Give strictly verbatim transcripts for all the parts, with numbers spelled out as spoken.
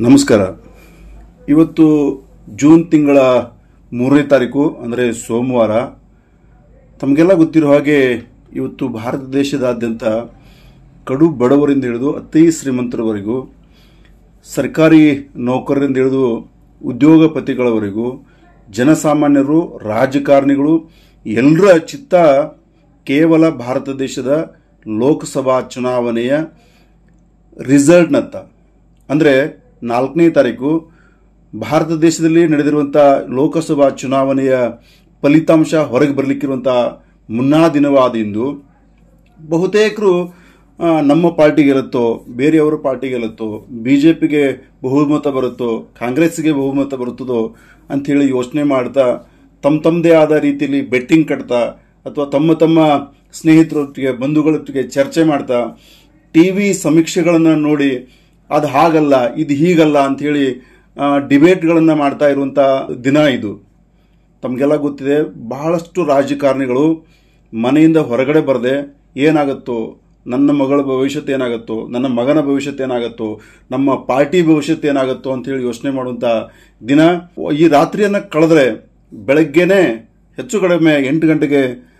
ನಮಸ್ಕಾರ. ಇವತ್ತು ಜೂನ್ ತಿಂಗಳ ಮೂರನೇ ತಾರೀಕು ಅಂದರೆ ಸೋಮವಾರ. ತಮಗೆಲ್ಲ ಗೊತ್ತಿರೋ ಹಾಗೆ ಇವತ್ತು ಭಾರತ ದೇಶದಾದ್ಯಂತ ಕಡು ಬಡವರಿಂದ ಹಿಡಿದು ಅತಿ ಶ್ರೀಮಂತರವರೆಗೂ, ಸರ್ಕಾರಿ ನೌಕರರಿಂದ ಹಿಡಿದು ಉದ್ಯೋಗಪತಿಗಳವರೆಗೂ, ಜನಸಾಮಾನ್ಯರು, ರಾಜಕಾರಣಿಗಳು ಎಲ್ಲರ ಚಿತ್ತ ಕೇವಲ ಭಾರತ ದೇಶದ ಲೋಕಸಭಾ ಚುನಾವಣೆಯ ರಿಸಲ್ಟ್ನತ್ತ. ಅಂದರೆ ನಾಲ್ಕನೇ ತಾರೀಕು ಭಾರತ ದೇಶದಲ್ಲಿ ನಡೆದಿರುವಂಥ ಲೋಕಸಭಾ ಚುನಾವಣೆಯ ಫಲಿತಾಂಶ ಹೊರಗೆ ಬರಲಿಕ್ಕಿರುವಂಥ ಮುನ್ನಾ ದಿನವಾದ ಇಂದು ಬಹುತೇಕರು ನಮ್ಮ ಪಾರ್ಟಿಗೆ ಇರುತ್ತೋ, ಬೇರೆಯವರ ಪಾರ್ಟಿಗೆ ಗೆಲ್ಲುತ್ತೋ, ಬಿ ಜೆ ಪಿಗೆ ಬಹುಮತ ಬರುತ್ತೋ, ಕಾಂಗ್ರೆಸ್ಗೆ ಬಹುಮತ ಬರುತ್ತದೋ ಅಂಥೇಳಿ ಯೋಚನೆ ಮಾಡ್ತಾ ತಮ್ಮ ತಮ್ಮದೇ ಆದ ರೀತಿಯಲ್ಲಿ ಬೆಟ್ಟಿಂಗ್ ಕಟ್ತಾ ಅಥವಾ ತಮ್ಮ ತಮ್ಮ ಸ್ನೇಹಿತರೊಟ್ಟಿಗೆ ಬಂಧುಗಳೊಟ್ಟಿಗೆ ಚರ್ಚೆ ಮಾಡ್ತಾ ಟಿ ವಿ ಸಮೀಕ್ಷೆಗಳನ್ನು ನೋಡಿ ಅದು ಹಾಗಲ್ಲ ಇದು ಹೀಗಲ್ಲ ಅಂಥೇಳಿ ಡಿಬೇಟ್ಗಳನ್ನು ಮಾಡ್ತಾ ಇರುವಂಥ ದಿನ ಇದು. ತಮಗೆಲ್ಲ ಗೊತ್ತಿದೆ, ಬಹಳಷ್ಟು ರಾಜಕಾರಣಿಗಳು ಮನೆಯಿಂದ ಹೊರಗಡೆ ಬರದೆ ಏನಾಗುತ್ತೋ, ನನ್ನ ಮಗಳ ಭವಿಷ್ಯತ್ ಏನಾಗುತ್ತೋ, ನನ್ನ ಮಗನ ಭವಿಷ್ಯತ್ ಏನಾಗುತ್ತೋ, ನಮ್ಮ ಪಾರ್ಟಿ ಭವಿಷ್ಯತ್ ಏನಾಗುತ್ತೋ ಅಂತೇಳಿ ಯೋಚನೆ ಮಾಡುವಂಥ ದಿನ. ಈ ರಾತ್ರಿಯನ್ನು ಕಳೆದ್ರೆ ಬೆಳಗ್ಗೆನೆ ಹೆಚ್ಚು ಕಡಿಮೆ ಎಂಟು ಗಂಟೆಗೆ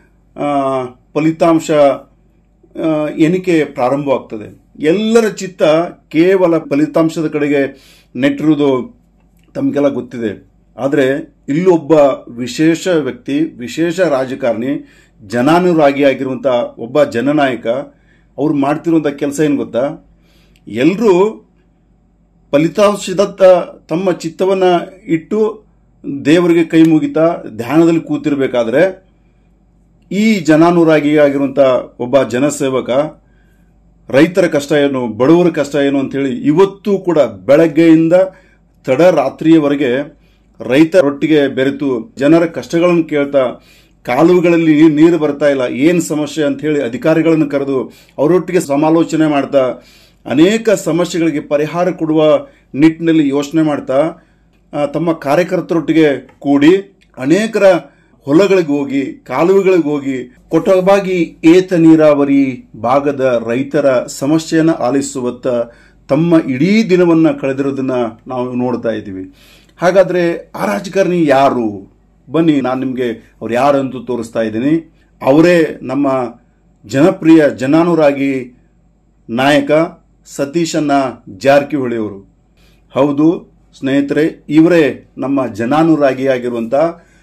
ಫಲಿತಾಂಶ ಎಣಿಕೆ ಪ್ರಾರಂಭವಾಗ್ತದೆ. ಎಲ್ಲರ ಚಿತ್ತ ಕೇವಲ ಫಲಿತಾಂಶದ ಕಡೆಗೆ ನೆಟ್ಟಿರುವುದು ತಮಗೆಲ್ಲ ಗೊತ್ತಿದೆ. ಆದರೆ ಇಲ್ಲೊಬ್ಬ ವಿಶೇಷ ವ್ಯಕ್ತಿ, ವಿಶೇಷ ರಾಜಕಾರಣಿ, ಜನಾನುರಾಗಿ ಆಗಿರುವಂಥ ಒಬ್ಬ ಜನನಾಯಕ, ಅವ್ರು ಮಾಡ್ತಿರುವಂಥ ಕೆಲಸ ಏನು ಗೊತ್ತಾ? ಎಲ್ಲರೂ ಫಲಿತಾಂಶದತ್ತ ತಮ್ಮ ಚಿತ್ತವನ್ನು ಇಟ್ಟು ದೇವರಿಗೆ ಕೈ ಮುಗಿತಾ ಧ್ಯಾನದಲ್ಲಿ ಕೂತಿರಬೇಕಾದ್ರೆ ಈ ಜನಾನುರಾಗಿ ಆಗಿರುವಂಥ ಒಬ್ಬ ಜನಸೇವಕ ರೈತರ ಕಷ್ಟ ಏನು, ಬಡವರ ಕಷ್ಟ ಏನು ಅಂತೇಳಿ ಇವತ್ತು ಕೂಡ ಬೆಳಗ್ಗೆಯಿಂದ ತಡ ರಾತ್ರಿಯವರೆಗೆ ರೈತರೊಟ್ಟಿಗೆ ಬೆರೆತು ಜನರ ಕಷ್ಟಗಳನ್ನು ಕೇಳ್ತಾ, ಕಾಲುವೆಗಳಲ್ಲಿ ನೀರು ಬರ್ತಾ ಇಲ್ಲ, ಏನು ಸಮಸ್ಯೆ ಅಂತ ಹೇಳಿ ಅಧಿಕಾರಿಗಳನ್ನು ಕರೆದು ಅವರೊಟ್ಟಿಗೆ ಸಮಾಲೋಚನೆ ಮಾಡ್ತಾ ಅನೇಕ ಸಮಸ್ಯೆಗಳಿಗೆ ಪರಿಹಾರ ಕೊಡುವ ನಿಟ್ಟಿನಲ್ಲಿ ಯೋಚನೆ ಮಾಡ್ತಾ ತಮ್ಮ ಕಾರ್ಯಕರ್ತರೊಟ್ಟಿಗೆ ಕೂಡಿ ಅನೇಕರ ಹೊಲಗಳಿಗೆ ಹೋಗಿ, ಕಾಲುವೆಗಳಿಗೆ ಹೋಗಿ ಕೊಟಬಾಗಿ ಏತ ನೀರಾವರಿ ಭಾಗದ ರೈತರ ಸಮಸ್ಯೆಯನ್ನು ಆಲಿಸುವತ್ತ ತಮ್ಮ ಇಡೀ ದಿನವನ್ನು ಕಳೆದಿರೋದನ್ನ ನಾವು ನೋಡ್ತಾ ಇದ್ದೀವಿ. ಹಾಗಾದ್ರೆ ಆ ರಾಜಕಾರಣಿ ಯಾರು? ಬನ್ನಿ, ನಾನು ನಿಮಗೆ ಅವ್ರು ಯಾರಂತೂ ತೋರಿಸ್ತಾ ಇದ್ದೀನಿ. ಅವರೇ ನಮ್ಮ ಜನಪ್ರಿಯ ಜನಾನುರಾಗಿ ನಾಯಕ ಸತೀಶಣ್ಣ ಜಾರಕಿಹೊಳಿ ಅವರು. ಹೌದು ಸ್ನೇಹಿತರೆ, ಇವರೇ ನಮ್ಮ ಜನಾನುರಾಗಿಯಾಗಿರುವಂಥ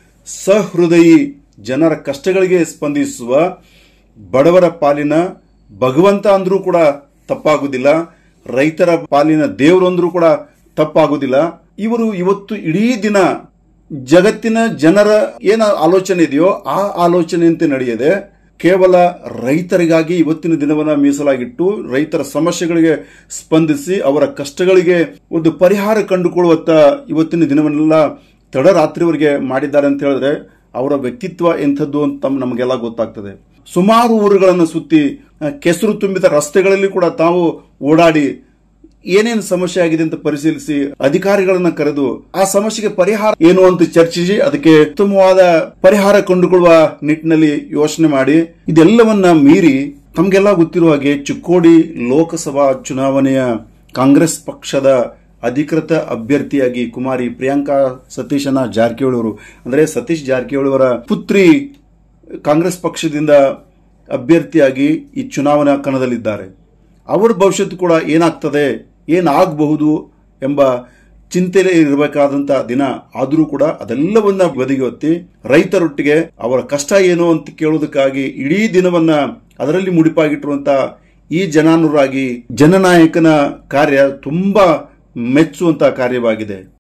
ಸಹೃದಯಿ, ಜನರ ಕಷ್ಟಗಳಿಗೆ ಸ್ಪಂದಿಸುವ ಬಡವರ ಪಾಲಿನ ಭಗವಂತ ಅಂದ್ರೂ ಕೂಡ ತಪ್ಪಾಗುವುದಿಲ್ಲ, ರೈತರ ಪಾಲಿನ ದೇವರು ಅಂದ್ರೂ ಕೂಡ ತಪ್ಪಾಗುವುದಿಲ್ಲ. ಇವರು ಇವತ್ತು ಇಡೀ ದಿನ ಜಗತ್ತಿನ ಜನರ ಏನ ಆಲೋಚನೆ ಇದೆಯೋ ಆ ಆಲೋಚನೆಯಂತೆ ನಡೆಯದೆ ಕೇವಲ ರೈತರಿಗಾಗಿ ಇವತ್ತಿನ ದಿನವನ್ನ ಮೀಸಲಾಗಿಟ್ಟು ರೈತರ ಸಮಸ್ಯೆಗಳಿಗೆ ಸ್ಪಂದಿಸಿ ಅವರ ಕಷ್ಟಗಳಿಗೆ ಒಂದು ಪರಿಹಾರ ಕಂಡುಕೊಳ್ಳುವತ್ತ ಇವತ್ತಿನ ದಿನವನ್ನೆಲ್ಲ ತಡರಾತ್ರಿವರೆಗೆ ಮಾಡಿದ್ದಾರೆ ಅಂತ ಹೇಳಿದ್ರೆ ಅವರ ವ್ಯಕ್ತಿತ್ವ ಎಂಥದ್ದು ಅಂತ ನಮಗೆಲ್ಲ ಗೊತ್ತಾಗ್ತದೆ. ಸುಮಾರು ಊರುಗಳನ್ನು ಸುತ್ತಿ ಕೆಸರು ತುಂಬಿದ ರಸ್ತೆಗಳಲ್ಲಿ ಕೂಡ ತಾವು ಓಡಾಡಿ ಏನೇನು ಸಮಸ್ಯೆ ಆಗಿದೆ ಅಂತ ಪರಿಶೀಲಿಸಿ ಅಧಿಕಾರಿಗಳನ್ನ ಕರೆದು ಆ ಸಮಸ್ಯೆಗೆ ಪರಿಹಾರ ಏನು ಅಂತ ಚರ್ಚಿಸಿ ಅದಕ್ಕೆ ಉತ್ತಮವಾದ ಪರಿಹಾರ ಕಂಡುಕೊಳ್ಳುವ ನಿಟ್ಟಿನಲ್ಲಿ ಯೋಚನೆ ಮಾಡಿ ಇದೆಲ್ಲವನ್ನ ಮೀರಿ ತಮಗೆಲ್ಲ ಗೊತ್ತಿರುವ ಹಾಗೆ ಚಿಕ್ಕೋಡಿ ಲೋಕಸಭಾ ಚುನಾವಣೆಯ ಕಾಂಗ್ರೆಸ್ ಪಕ್ಷದ ಅಧಿಕೃತ ಅಭ್ಯರ್ಥಿಯಾಗಿ ಕುಮಾರಿ ಪ್ರಿಯಾಂಕಾ ಸತೀಶಣ್ಣ ಜಾರಕಿಹೊಳಿ ಅವರು, ಅಂದರೆ ಸತೀಶ್ ಜಾರಕಿಹೊಳಿ ಅವರ ಪುತ್ರಿ ಕಾಂಗ್ರೆಸ್ ಪಕ್ಷದಿಂದ ಅಭ್ಯರ್ಥಿಯಾಗಿ ಈ ಚುನಾವಣಾ ಕಣದಲ್ಲಿದ್ದಾರೆ. ಅವರ ಭವಿಷ್ಯತ್ತು ಕೂಡ ಏನಾಗ್ತದೆ, ಏನಾಗಬಹುದು ಎಂಬ ಚಿಂತೆಯಲ್ಲಿ ಇರಬೇಕಾದಂತ ದಿನ. ಆದರೂ ಕೂಡ ಅದೆಲ್ಲವನ್ನ ಬದಿಗೆ ಒತ್ತಿ ರೈತರೊಟ್ಟಿಗೆ ಅವರ ಕಷ್ಟ ಏನು ಅಂತ ಕೇಳೋದಕ್ಕಾಗಿ ಇಡೀ ದಿನವನ್ನ ಅದರಲ್ಲಿ ಮುಡಿಪಾಗಿಟ್ಟಿರುವಂತಹ ಈ ಜನಾನುರಾಗಿ ಜನನಾಯಕನ ಕಾರ್ಯ ತುಂಬಾ ಮೆಚ್ಚುವಂತಹ ಕಾರ್ಯವಾಗಿದೆ.